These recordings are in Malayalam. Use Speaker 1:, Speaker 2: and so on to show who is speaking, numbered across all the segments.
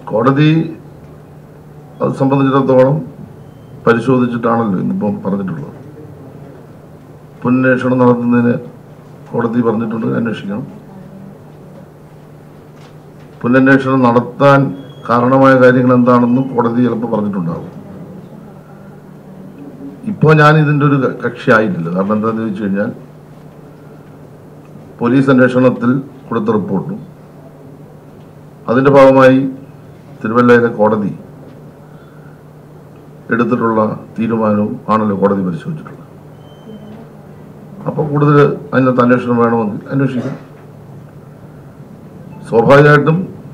Speaker 1: കോടതി അത് സംബന്ധിച്ചിടത്തോളം പരിശോധിച്ചിട്ടാണല്ലോ ഇന്നിപ്പം പറഞ്ഞിട്ടുള്ളത്. പുനരന്വേഷണം നടത്തുന്നതിന് കോടതി പറഞ്ഞിട്ടുണ്ട്, അന്വേഷിക്കണം. പുനരന്വേഷണം നടത്താൻ കാരണമായ കാര്യങ്ങൾ എന്താണെന്നും കോടതി ചിലപ്പോൾ പറഞ്ഞിട്ടുണ്ടാകും. ഇപ്പോൾ ഞാൻ ഇതിൻ്റെ ഒരു കക്ഷി ആയിട്ടില്ല. കാരണം എന്താണെന്ന് ചോദിച്ചു കഴിഞ്ഞാൽ, പോലീസ് അന്വേഷണത്തിൽ കൊടുത്ത റിപ്പോർട്ടും അതിൻ്റെ ഭാഗമായി തിരുവല്ലയിലെ കോടതി എടുത്തിട്ടുള്ള തീരുമാനവും ആണല്ലോ കോടതി പരിശോധിച്ചിട്ടുള്ളത്. അപ്പോൾ കൂടുതൽ അതിനകത്ത് അന്വേഷണം വേണമെങ്കിൽ അന്വേഷിക്കാം. സ്വാഭാവികമായിട്ടും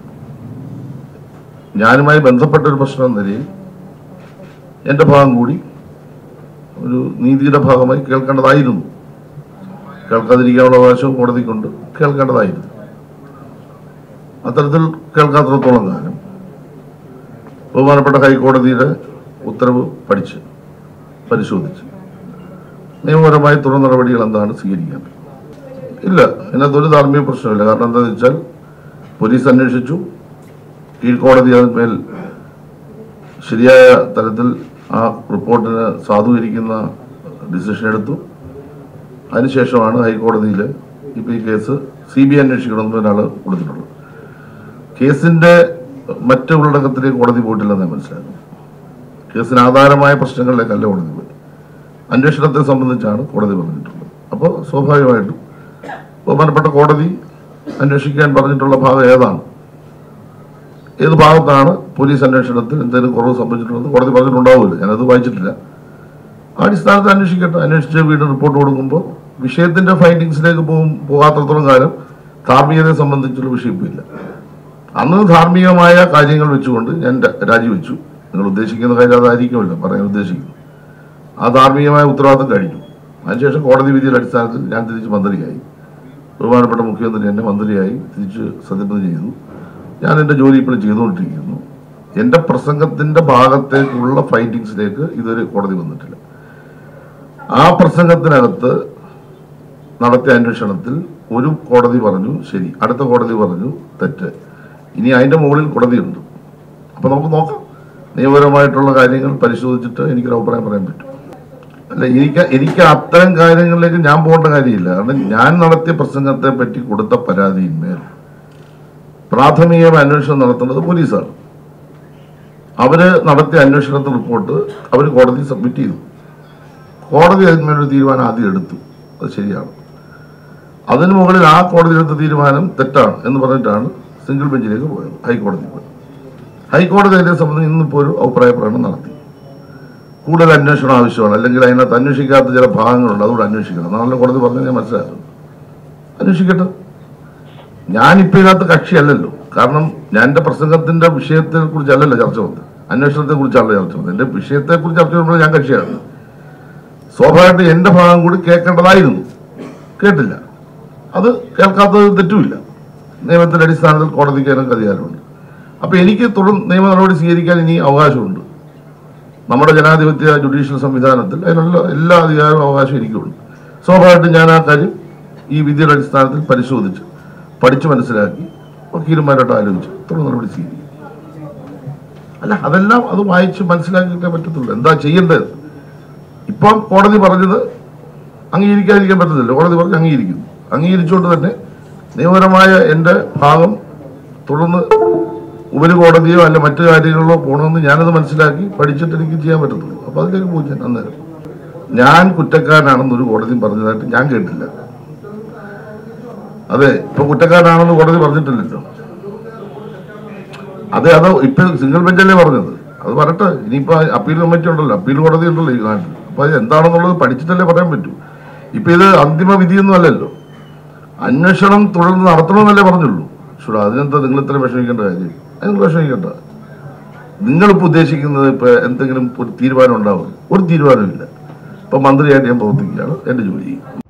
Speaker 1: ഞാനുമായി ബന്ധപ്പെട്ട ഒരു പ്രശ്നം എന്ന നിലയിൽ എൻ്റെ ഭാഗം കൂടി ഒരു നീതിയുടെ ഭാഗമായി കേൾക്കേണ്ടതായിരുന്നു. കേൾക്കാതിരിക്കാനുള്ള അവകാശവും കോടതിക്കുണ്ട്, കേൾക്കേണ്ടതായിരുന്നു. അത്തരത്തിൽ കേൾക്കാത്തിടത്തോളം കാലം ബഹുമാനപ്പെട്ട ഹൈക്കോടതിയുടെ ഉത്തരവ് പഠിച്ച് പരിശോധിച്ച് നിയമപരമായി തുടർ നടപടികൾ എന്താണ് സ്വീകരിക്കേണ്ടത്. ഇല്ല, ഇതിനകത്തൊരു ധാർമ്മിക പ്രശ്നമില്ല. കാരണം എന്താണെന്ന് വെച്ചാൽ, പോലീസ് അന്വേഷിച്ചു, കീഴ്ക്കോടതി അതിന്മേൽ ശരിയായ തരത്തിൽ ആ റിപ്പോർട്ടിന് സാധൂകരിക്കുന്ന ഡിസിഷൻ എടുത്തു. അതിനുശേഷമാണ് ഹൈക്കോടതിയിൽ ഇപ്പോൾ ഈ കേസ് CBI അന്വേഷിക്കണമെന്ന് ഒരാൾ കൊടുത്തിട്ടുള്ളത്. കേസിൻ്റെ മറ്റ് ഉള്ളടക്കത്തിലേക്ക് കോടതി പോയിട്ടില്ലെന്ന് മനസ്സിലാക്കുന്നു. കേസിന് ആധാരമായ പ്രശ്നങ്ങളിലേക്കല്ല കോടതി പോയി. അന്വേഷണത്തെ സംബന്ധിച്ചാണ് കോടതി പറഞ്ഞിട്ടുള്ളത്. അപ്പോൾ സ്വാഭാവികമായിട്ടും ബഹുമാനപ്പെട്ട കോടതി അന്വേഷിക്കാൻ പറഞ്ഞിട്ടുള്ള ഭാഗം ഏതാണ്, ഏത് ഭാഗത്താണ് പോലീസ് അന്വേഷണത്തിൽ എന്തെങ്കിലും കുറവ് സംഭവിച്ചിട്ടുണ്ടെന്ന് കോടതി പറഞ്ഞിട്ടുണ്ടാവില്ല. ഞാനത് വായിച്ചിട്ടില്ല. ആ അടിസ്ഥാനത്തിൽ അന്വേഷിക്കട്ടെ. അന്വേഷിച്ച് വീണ്ടും റിപ്പോർട്ട് കൊടുക്കുമ്പോൾ വിഷയത്തിൻ്റെ ഫൈൻഡിങ്സിലേക്ക് പോകാത്തത്തോളം കാലം ധാർമ്മികതയെ സംബന്ധിച്ചുള്ള വിഷയമില്ല. അന്ന് ധാർമ്മികമായ കാര്യങ്ങൾ വെച്ചുകൊണ്ട് ഞാൻ രാജിവെച്ചു. നിങ്ങൾ ഉദ്ദേശിക്കുന്ന കാര്യം അതായിരിക്കുമല്ലോ പറയാൻ ഉദ്ദേശിക്കുന്നു. ആ ധാർമ്മികമായ ഉത്തരവാദിത്തം കഴിഞ്ഞു. അതിനുശേഷം കോടതി വിധിയുടെ അടിസ്ഥാനത്തിൽ ഞാൻ തിരിച്ച് മന്ത്രിയായി. ബഹുമാനപ്പെട്ട മുഖ്യമന്ത്രി എന്നെ മന്ത്രിയായി തിരിച്ച് സത്യപ്രതിജ്ഞ ചെയ്തു. ഞാൻ എൻ്റെ ജോലി ഇപ്പോൾ ചെയ്തുകൊണ്ടിരിക്കുന്നു. എൻ്റെ പ്രസംഗത്തിൻ്റെ ഭാഗത്തേക്കുള്ള ഫൈൻഡിങ്സിലേക്ക് ഇതുവരെ കോടതി വന്നിട്ടില്ല. ആ പ്രസംഗത്തിനകത്ത് നടത്തിയ അന്വേഷണത്തിൽ ഒരു കോടതി പറഞ്ഞു ശരി, അടുത്ത കോടതി പറഞ്ഞു തെറ്റ്. ഇനി അതിൻ്റെ മുകളിൽ കോടതിയുണ്ട്. അപ്പോൾ നമുക്ക് നോക്കാം. നിയമപരമായിട്ടുള്ള കാര്യങ്ങൾ പരിശോധിച്ചിട്ട് എനിക്കൊരു അഭിപ്രായം പറയാൻ പറ്റും. അല്ല, എനിക്ക് അത്തരം കാര്യങ്ങളിലേക്ക് ഞാൻ പോകേണ്ട കാര്യമില്ല. കാരണം ഞാൻ നടത്തിയ പ്രസംഗത്തെ പറ്റി കൊടുത്ത പരാതിയിന്മേൽ പ്രാഥമികമായ അന്വേഷണം നടത്തേണ്ടത് പോലീസാണ്. അവര് നടത്തിയ അന്വേഷണത്തെ റിപ്പോർട്ട് അവർ കോടതി സബ്മിറ്റ് ചെയ്തു. കോടതി അതിന്മേലൊരു തീരുമാനം ആദ്യം എടുത്തു. അത് ശരിയാണ്. അതിന് മുകളിൽ ആ കോടതി എടുത്ത തീരുമാനം തെറ്റാണ് എന്ന് പറഞ്ഞിട്ടാണ് സിംഗിൾ ബെഞ്ചിലേക്ക് പോയത്, ഹൈക്കോടതി പോയത്. ഹൈക്കോടതി അതിനെ സംബന്ധിച്ച് ഇന്നിപ്പോൾ ഒരു അഭിപ്രായ പ്രകടനം നടത്തി. കൂടുതൽ അന്വേഷണം ആവശ്യമാണ്, അല്ലെങ്കിൽ അതിനകത്ത് അന്വേഷിക്കാത്ത ചില ഭാഗങ്ങളുണ്ട്, അതുകൂടെ അന്വേഷിക്കണം എന്നാണല്ലോ കോടതി പറഞ്ഞത്. ഞാൻ മനസ്സിലാക്കുന്നു. അന്വേഷിക്കട്ടെ. ഞാനിപ്പോൾ ഇതിനകത്ത് കക്ഷിയല്ലല്ലോ. കാരണം ഞാൻ എൻ്റെ പ്രസംഗത്തിൻ്റെ വിഷയത്തെ കുറിച്ചല്ലല്ലോ ചർച്ച വന്നത്, അന്വേഷണത്തെ കുറിച്ചാണല്ലോ ചർച്ച വന്നത്. എൻ്റെ വിഷയത്തെക്കുറിച്ച് ചർച്ച ചെയ്യുമ്പോൾ ഞാൻ കക്ഷിയാണ്. സ്വാഭാവികമായിട്ട് എൻ്റെ ഭാഗം കൂടി കേൾക്കേണ്ടതായിരുന്നു, കേട്ടില്ല. അത് കേൾക്കാത്തത് തെറ്റുമില്ല. നിയമത്തിൻ്റെ അടിസ്ഥാനത്തിൽ കോടതിക്ക് അതിനൊക്കെ അധികാരമുണ്ട്. അപ്പോൾ എനിക്ക് തുടർ നിയമ നടപടി സ്വീകരിക്കാൻ ഇനി അവകാശമുണ്ട്. നമ്മുടെ ജനാധിപത്യ ജുഡീഷ്യൽ സംവിധാനത്തിൽ അതിനുള്ള എല്ലാ അധികാരവും അവകാശവും എനിക്കുണ്ട്. സ്വാഭാവികമായിട്ടും ഞാൻ ആ കാര്യം ഈ വിധിയുടെ അടിസ്ഥാനത്തിൽ പരിശോധിച്ച് പഠിച്ച് മനസ്സിലാക്കി വക്കീലന്മാരോട്ട് ആലോചിച്ച് തുടർ നടപടി സ്വീകരിക്കും. അല്ല, അതെല്ലാം അത് വായിച്ച് മനസ്സിലാക്കിയിട്ടേ പറ്റത്തുള്ളൂ. എന്താ ചെയ്യേണ്ടത്? ഇപ്പം കോടതി പറഞ്ഞത് അംഗീകരിക്കാതിരിക്കാൻ പറ്റത്തില്ല. കോടതി പറഞ്ഞ് അംഗീകരിക്കുന്നു. അംഗീകരിച്ചുകൊണ്ട് തന്നെ നിയമപരമായ എൻ്റെ ഭാഗം തുടർന്ന് ഉപരികോടതിയോ അല്ല മറ്റു കാര്യങ്ങളിലോ പോകണമെന്ന് ഞാനത് മനസ്സിലാക്കി പഠിച്ചിട്ട് എനിക്ക് ചെയ്യാൻ പറ്റത്തുള്ളൂ. അപ്പോൾ അതിലേക്ക് പോയി ഞാൻ അന്നേരം ഞാൻ കുറ്റക്കാരനാണെന്നൊരു കോടതിയും പറഞ്ഞതായിട്ട് ഞാൻ കേട്ടില്ല. അതെ, ഇപ്പൊ കുറ്റക്കാരനാണെന്ന് കോടതി പറഞ്ഞിട്ടില്ലല്ലോ. അതെ, അത് ഇപ്പൊ സിംഗിൾ ബെഞ്ചല്ലേ പറഞ്ഞത്. അത് പറട്ടെ. ഇനിയിപ്പോ അപ്പീൽ കമ്മിറ്റി ഉണ്ടല്ലോ, അപ്പീൽ കോടതി ഉണ്ടല്ലോ ഈ നാട്ടിൽ. അപ്പൊ അത് എന്താണെന്നുള്ളത് പഠിച്ചിട്ടല്ലേ പറയാൻ പറ്റൂ. ഇപ്പൊ ഇത് അന്തിമ വിധിയൊന്നും അല്ലല്ലോ. അന്വേഷണം തുടർന്ന് നടത്തണമെന്നല്ലേ പറഞ്ഞുള്ളൂ. ശരി, അതിനെന്താ നിങ്ങൾ ഇത്ര വിഷമിക്കേണ്ട കാര്യം? അതിന് വിഷമിക്കേണ്ട. നിങ്ങളിപ്പോൾ ഉദ്ദേശിക്കുന്നത് ഇപ്പൊ എന്തെങ്കിലും ഒരു തീരുമാനം ഉണ്ടാവും? ഒരു തീരുമാനമില്ല. ഇപ്പൊ മന്ത്രിയായിട്ട് ഞാൻ പ്രവർത്തിക്കുകയാണ്, എൻ്റെ ജോലി.